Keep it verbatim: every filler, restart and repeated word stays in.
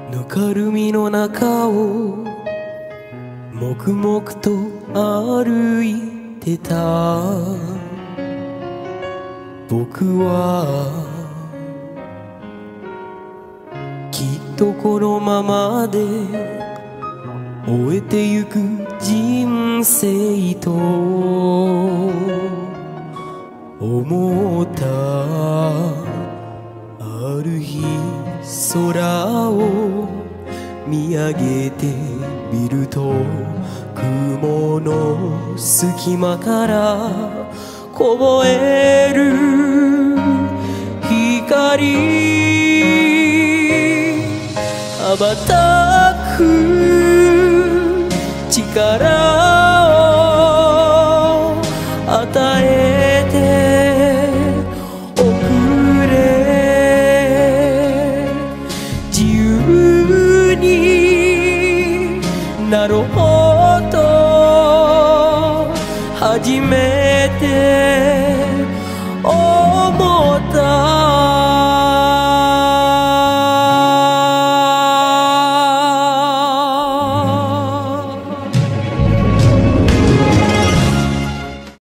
ぬかるみの中を黙々と歩いてた僕はきっとこのままで終えてゆく人生と思ったある日空を見上げてみると雲の隙間からこぼれる光羽ばたく力を与えておくれ自由になろうと初めて